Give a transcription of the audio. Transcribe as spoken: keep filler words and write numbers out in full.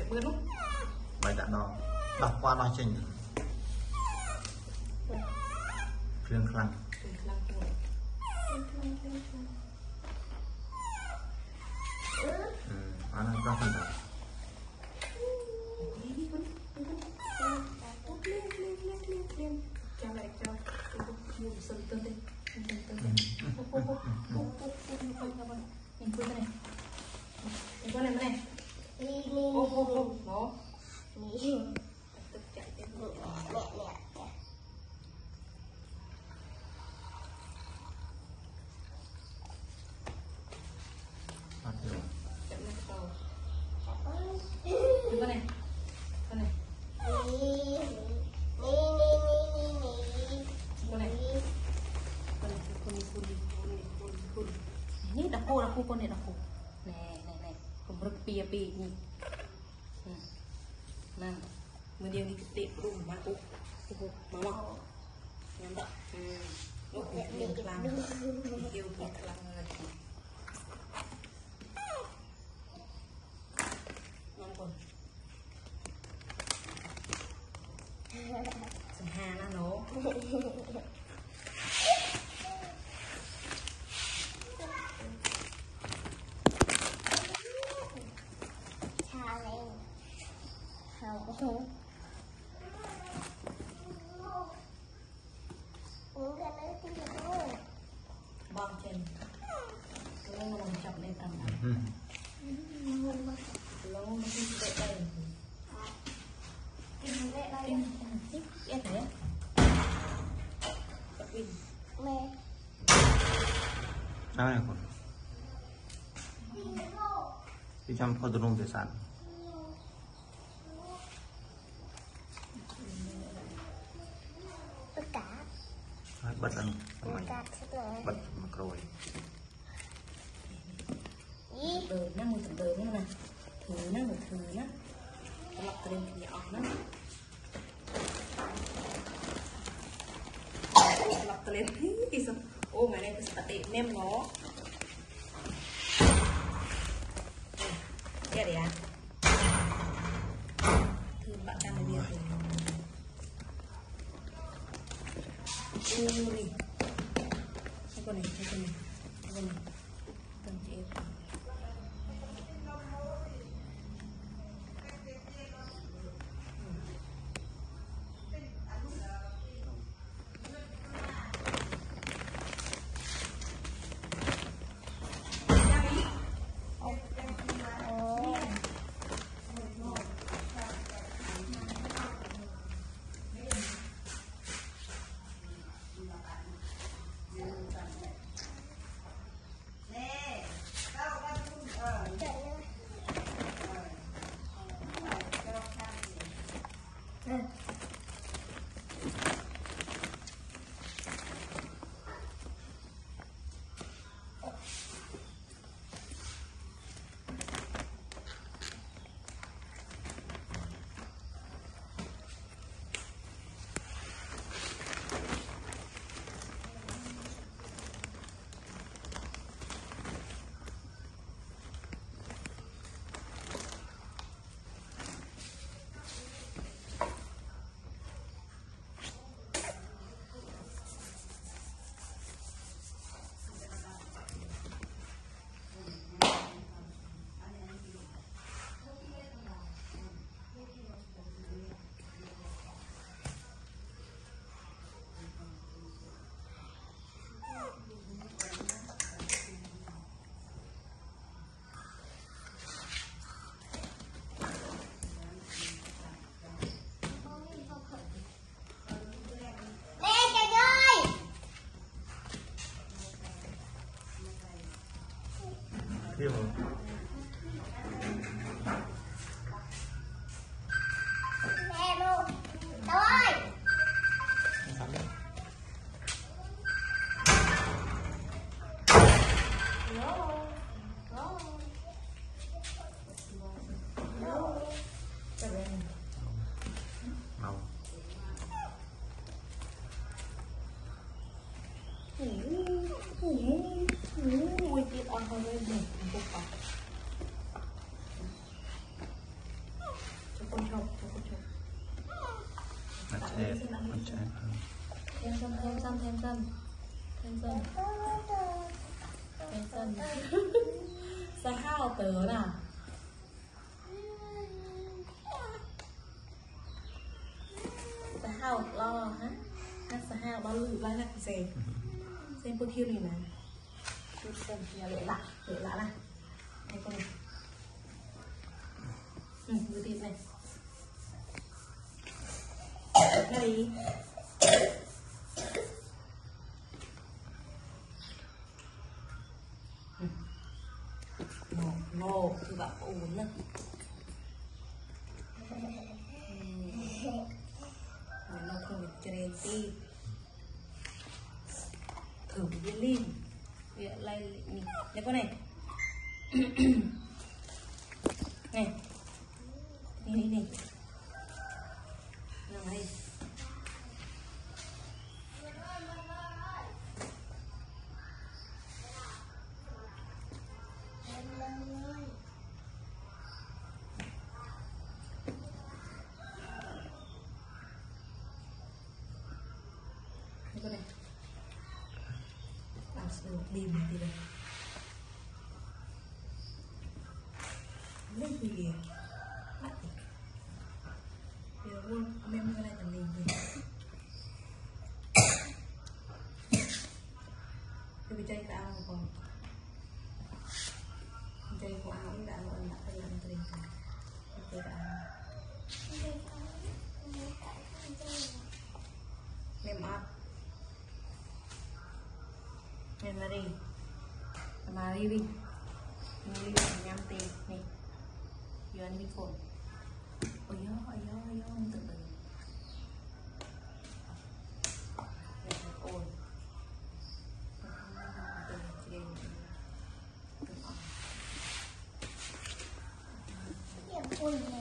mưa lúc bài đã đo đọc qua đo trình phim khăn ừ anh đang đo phần nào cho lại cho mua sân tân đi nhìn quên này nhìn quên này này ô ô ô nó tự chạy đến mẹ mẹ chậm lên đầu nhìn con này con này con này con này con đi con đi con đi con đi con ini dah ko dah ko con này dah ko nè nè nè con bật pia pia ni nè người điều đi tiệm luôn mà cô cô mama nhắm đợi lúc mình làm yêu việc làm người năm con sừng hà nó nổ bong chân lâu nó chậm lên tầm lâu nó đi về đây em về đây em em thấy mẹ sao này con đi chăm con tụi nông tài sản bật ăn bật mặt rồi đời nó một tầm đời nữa nè thử nó một thử nó lọc lên thì nhỏ nó lọc lên thì sao ô mà đây cái sạch đẹp nem nó đây đấy à thử bạn đang làm gì ui con này con này con này con chị Hiểu không? Nè luôn. Đâu ơi. Màu. Ui, tiết ăn hơi lên một cục thêm sân thêm sân thêm sân thêm sân thêm sân sao hao tớ nào sao hao lo hả hát sao hao bao lư lại nè xem xem bữa thiêu này nè xem nhà lệ lạ lệ lạ này đây con này ừ bữa tiệc này ra đi ngộ ngộ thì bạn có uống nữa nó không được chơi ti thử cái lim việc lại này đây con này này đi đi đi nào đây con này làm sự tìm thì đây lên gì kìa giờ luôn em cái này làm gì vậy tôi bị chay tao còn chay của áo đã còn đã phải làm tiền tôi đã mềm áp mềm là đi mà đi đi đi nhắm tiền này giờ anh đi phồn ôi gió ôi gió ôi gió từ từ ôi Ôi